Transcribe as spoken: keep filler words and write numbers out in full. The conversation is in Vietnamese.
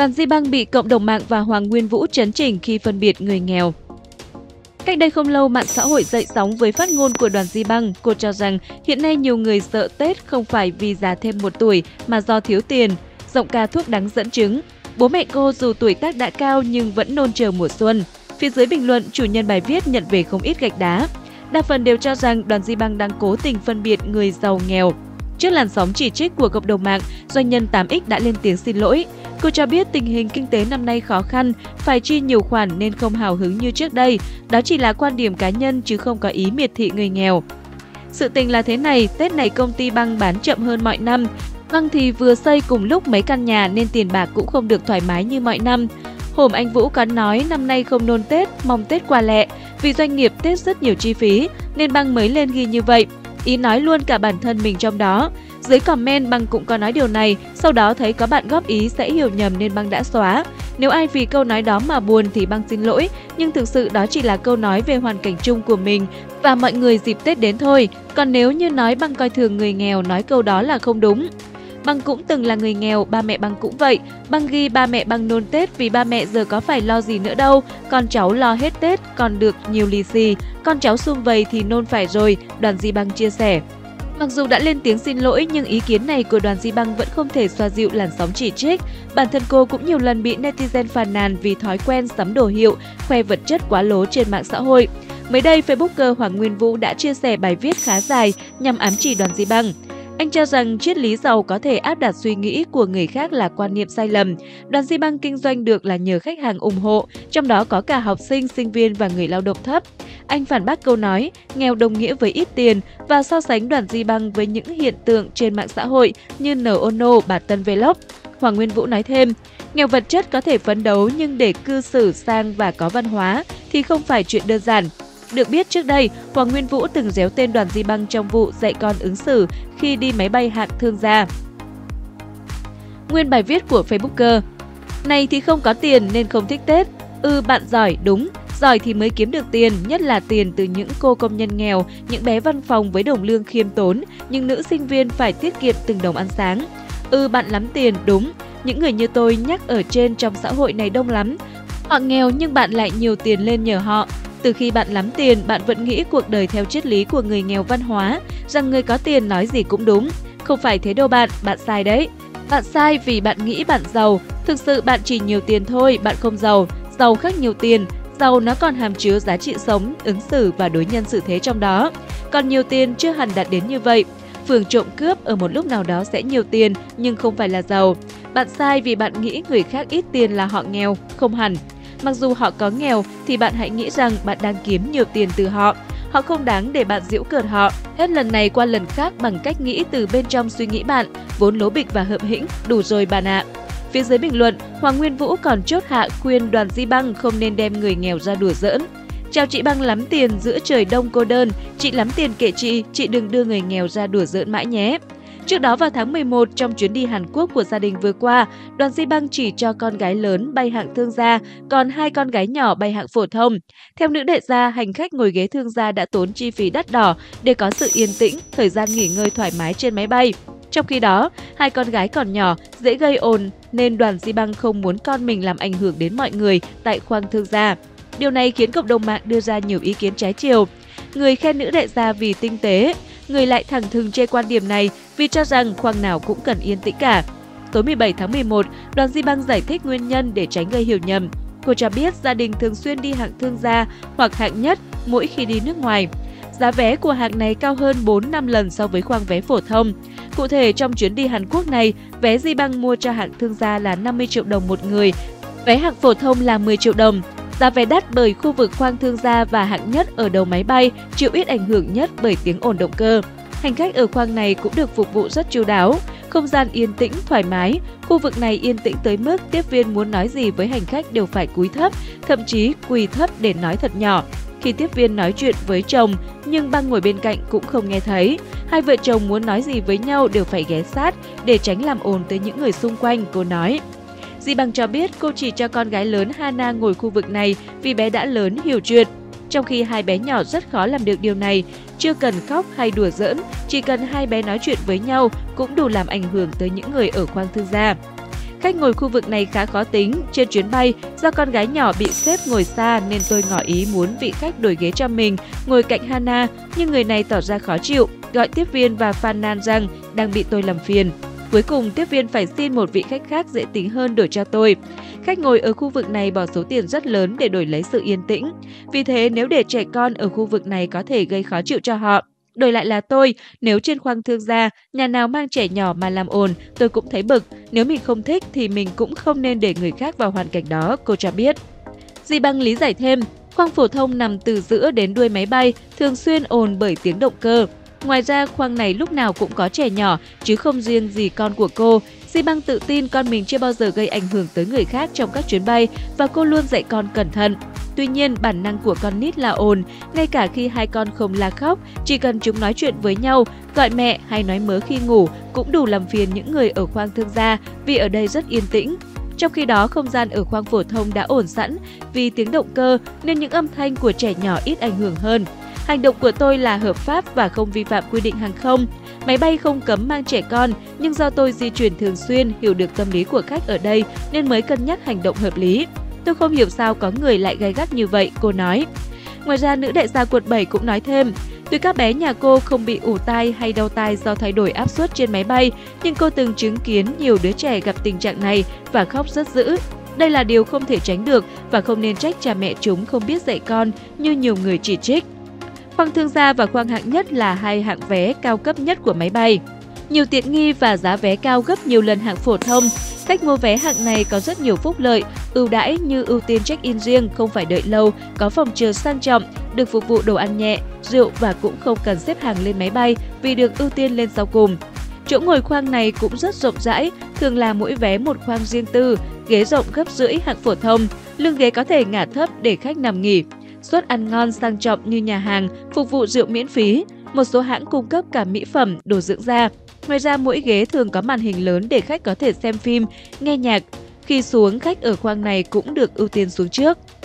Đoàn Di Băng bị cộng đồng mạng và Hoàng Nguyên Vũ trấn chỉnh khi phân biệt người nghèo. Cách đây không lâu, mạng xã hội dậy sóng với phát ngôn của Đoàn Di Băng. Cô cho rằng hiện nay nhiều người sợ Tết không phải vì già thêm một tuổi mà do thiếu tiền. Giọng ca thuốc đắng dẫn chứng. Bố mẹ cô dù tuổi tác đã cao nhưng vẫn nôn chờ mùa xuân. Phía dưới bình luận, chủ nhân bài viết nhận về không ít gạch đá. Đa phần đều cho rằng Đoàn Di Băng đang cố tình phân biệt người giàu nghèo. Trước làn sóng chỉ trích của cộng đồng mạng, doanh nhân tám X đã lên tiếng xin lỗi. Cô cho biết tình hình kinh tế năm nay khó khăn, phải chi nhiều khoản nên không hào hứng như trước đây. Đó chỉ là quan điểm cá nhân chứ không có ý miệt thị người nghèo. Sự tình là thế này, Tết này công ty Băng bán chậm hơn mọi năm. Băng thì vừa xây cùng lúc mấy căn nhà nên tiền bạc cũng không được thoải mái như mọi năm. Hôm anh Vũ có nói năm nay không nôn Tết, mong Tết qua lẹ. Vì doanh nghiệp Tết rất nhiều chi phí nên Băng mới lên ghi như vậy. Ý nói luôn cả bản thân mình trong đó. Dưới comment Băng cũng có nói điều này, sau đó thấy có bạn góp ý sẽ hiểu nhầm nên Băng đã xóa. Nếu ai vì câu nói đó mà buồn thì Băng xin lỗi, nhưng thực sự đó chỉ là câu nói về hoàn cảnh chung của mình và mọi người dịp Tết đến thôi. Còn nếu như nói Băng coi thường người nghèo, nói câu đó là không đúng. Băng cũng từng là người nghèo, ba mẹ Băng cũng vậy. Băng ghi ba mẹ Băng nôn Tết vì ba mẹ giờ có phải lo gì nữa đâu. Con cháu lo hết Tết, còn được nhiều lì xì. Con cháu sum vầy thì nôn phải rồi, Đoàn Di Băng chia sẻ. Mặc dù đã lên tiếng xin lỗi nhưng ý kiến này của Đoàn Di Băng vẫn không thể xoa dịu làn sóng chỉ trích. Bản thân cô cũng nhiều lần bị netizen phàn nàn vì thói quen sắm đồ hiệu, khoe vật chất quá lố trên mạng xã hội. Mới đây, Facebooker Hoàng Nguyên Vũ đã chia sẻ bài viết khá dài nhằm ám chỉ Đoàn Di Băng. Anh cho rằng triết lý giàu có thể áp đặt suy nghĩ của người khác là quan niệm sai lầm. Đoàn Di Băng kinh doanh được là nhờ khách hàng ủng hộ, trong đó có cả học sinh, sinh viên và người lao động thấp. Anh phản bác câu nói nghèo đồng nghĩa với ít tiền và so sánh Đoàn Di Băng với những hiện tượng trên mạng xã hội như en o en o, Bà Tân Vlog. Hoàng Nguyên Vũ nói thêm, nghèo vật chất có thể phấn đấu nhưng để cư xử sang và có văn hóa thì không phải chuyện đơn giản. Được biết trước đây, Hoàng Nguyên Vũ từng réo tên Đoàn Di Băng trong vụ dạy con ứng xử khi đi máy bay hạng thương gia. Nguyên bài viết của Facebooker: này thì không có tiền nên không thích Tết. Ừ, bạn giỏi, đúng. Giỏi thì mới kiếm được tiền, nhất là tiền từ những cô công nhân nghèo, những bé văn phòng với đồng lương khiêm tốn, những nữ sinh viên phải tiết kiệm từng đồng ăn sáng. Ừ, bạn lắm tiền, đúng. Những người như tôi nhắc ở trên trong xã hội này đông lắm. Họ nghèo nhưng bạn lại nhiều tiền lên nhờ họ. Từ khi bạn lắm tiền, bạn vẫn nghĩ cuộc đời theo triết lý của người nghèo văn hóa, rằng người có tiền nói gì cũng đúng. Không phải thế đâu bạn, bạn sai đấy. Bạn sai vì bạn nghĩ bạn giàu, thực sự bạn chỉ nhiều tiền thôi, bạn không giàu. Giàu khác nhiều tiền, giàu nó còn hàm chứa giá trị sống, ứng xử và đối nhân xử thế trong đó. Còn nhiều tiền chưa hẳn đạt đến như vậy. Phường trộm cướp ở một lúc nào đó sẽ nhiều tiền nhưng không phải là giàu. Bạn sai vì bạn nghĩ người khác ít tiền là họ nghèo, không hẳn. Mặc dù họ có nghèo thì bạn hãy nghĩ rằng bạn đang kiếm nhiều tiền từ họ. Họ không đáng để bạn giễu cợt họ. Hết lần này qua lần khác bằng cách nghĩ từ bên trong suy nghĩ bạn, vốn lố bịch và hợm hĩnh, đủ rồi bạn ạ. Phía dưới bình luận, Hoàng Nguyên Vũ còn chốt hạ khuyên Đoàn Di Băng không nên đem người nghèo ra đùa giỡn. Chào chị Băng lắm tiền giữa trời đông cô đơn, chị lắm tiền kệ chị, chị đừng đưa người nghèo ra đùa giỡn mãi nhé. Trước đó vào tháng mười một, trong chuyến đi Hàn Quốc của gia đình vừa qua, Đoàn Di Băng chỉ cho con gái lớn bay hạng thương gia, còn hai con gái nhỏ bay hạng phổ thông. Theo nữ đại gia, hành khách ngồi ghế thương gia đã tốn chi phí đắt đỏ để có sự yên tĩnh, thời gian nghỉ ngơi thoải mái trên máy bay. Trong khi đó, hai con gái còn nhỏ, dễ gây ồn nên Đoàn Di Băng không muốn con mình làm ảnh hưởng đến mọi người tại khoang thương gia. Điều này khiến cộng đồng mạng đưa ra nhiều ý kiến trái chiều. Người khen nữ đại gia vì tinh tế, người lại thẳng thừng chê quan điểm này vì cho rằng khoang nào cũng cần yên tĩnh cả. Tối mười bảy tháng mười một, Đoàn Di Băng giải thích nguyên nhân để tránh gây hiểu nhầm. Cô cho biết gia đình thường xuyên đi hạng thương gia hoặc hạng nhất mỗi khi đi nước ngoài. Giá vé của hạng này cao hơn bốn năm lần so với khoang vé phổ thông. Cụ thể, trong chuyến đi Hàn Quốc này, vé Di Băng mua cho hạng thương gia là năm mươi triệu đồng một người, vé hạng phổ thông là mười triệu đồng. Giá vé đắt bởi khu vực khoang thương gia và hạng nhất ở đầu máy bay, chịu ít ảnh hưởng nhất bởi tiếng ồn động cơ. Hành khách ở khoang này cũng được phục vụ rất chu đáo, không gian yên tĩnh, thoải mái. Khu vực này yên tĩnh tới mức tiếp viên muốn nói gì với hành khách đều phải cúi thấp, thậm chí quỳ thấp để nói thật nhỏ. Khi tiếp viên nói chuyện với chồng, nhưng Băng ngồi bên cạnh cũng không nghe thấy. Hai vợ chồng muốn nói gì với nhau đều phải ghé sát để tránh làm ồn tới những người xung quanh, cô nói. Di Băng cho biết cô chỉ cho con gái lớn Hana ngồi khu vực này vì bé đã lớn hiểu chuyện. Trong khi hai bé nhỏ rất khó làm được điều này, chưa cần khóc hay đùa giỡn, chỉ cần hai bé nói chuyện với nhau cũng đủ làm ảnh hưởng tới những người ở khoang thương gia. Khách ngồi khu vực này khá khó tính. Trên chuyến bay, do con gái nhỏ bị xếp ngồi xa nên tôi ngỏ ý muốn vị khách đổi ghế cho mình, ngồi cạnh Hana, nhưng người này tỏ ra khó chịu, gọi tiếp viên và phàn nàn rằng đang bị tôi làm phiền. Cuối cùng, tiếp viên phải xin một vị khách khác dễ tính hơn đổi cho tôi. Khách ngồi ở khu vực này bỏ số tiền rất lớn để đổi lấy sự yên tĩnh. Vì thế, nếu để trẻ con ở khu vực này có thể gây khó chịu cho họ. Đổi lại là tôi, nếu trên khoang thương gia, nhà nào mang trẻ nhỏ mà làm ồn, tôi cũng thấy bực. Nếu mình không thích thì mình cũng không nên để người khác vào hoàn cảnh đó, cô cho biết. Di Băng lý giải thêm, khoang phổ thông nằm từ giữa đến đuôi máy bay, thường xuyên ồn bởi tiếng động cơ. Ngoài ra, khoang này lúc nào cũng có trẻ nhỏ, chứ không riêng gì con của cô. Di Băng tự tin con mình chưa bao giờ gây ảnh hưởng tới người khác trong các chuyến bay và cô luôn dạy con cẩn thận. Tuy nhiên, bản năng của con nít là ồn, ngay cả khi hai con không la khóc, chỉ cần chúng nói chuyện với nhau, gọi mẹ hay nói mớ khi ngủ cũng đủ làm phiền những người ở khoang thương gia vì ở đây rất yên tĩnh. Trong khi đó, không gian ở khoang phổ thông đã ổn sẵn vì tiếng động cơ nên những âm thanh của trẻ nhỏ ít ảnh hưởng hơn. Hành động của tôi là hợp pháp và không vi phạm quy định hàng không. Máy bay không cấm mang trẻ con, nhưng do tôi di chuyển thường xuyên, hiểu được tâm lý của khách ở đây nên mới cân nhắc hành động hợp lý. Tôi không hiểu sao có người lại gay gắt như vậy, cô nói. Ngoài ra, nữ đại gia quận bảy cũng nói thêm, tuy các bé nhà cô không bị ù tai hay đau tai do thay đổi áp suất trên máy bay, nhưng cô từng chứng kiến nhiều đứa trẻ gặp tình trạng này và khóc rất dữ. Đây là điều không thể tránh được và không nên trách cha mẹ chúng không biết dạy con như nhiều người chỉ trích. Khoang thương gia và khoang hạng nhất là hai hạng vé cao cấp nhất của máy bay. Nhiều tiện nghi và giá vé cao gấp nhiều lần hạng phổ thông. Khách mua vé hạng này có rất nhiều phúc lợi, ưu đãi như ưu tiên check-in riêng, không phải đợi lâu, có phòng chờ sang trọng, được phục vụ đồ ăn nhẹ, rượu và cũng không cần xếp hàng lên máy bay vì được ưu tiên lên sau cùng. Chỗ ngồi khoang này cũng rất rộng rãi, thường là mỗi vé một khoang riêng tư, ghế rộng gấp rưỡi hạng phổ thông, lưng ghế có thể ngả thấp để khách nằm nghỉ. Suất ăn ngon sang trọng như nhà hàng, phục vụ rượu miễn phí. Một số hãng cung cấp cả mỹ phẩm, đồ dưỡng da. Ngoài ra, mỗi ghế thường có màn hình lớn để khách có thể xem phim, nghe nhạc. Khi xuống, khách ở khoang này cũng được ưu tiên xuống trước.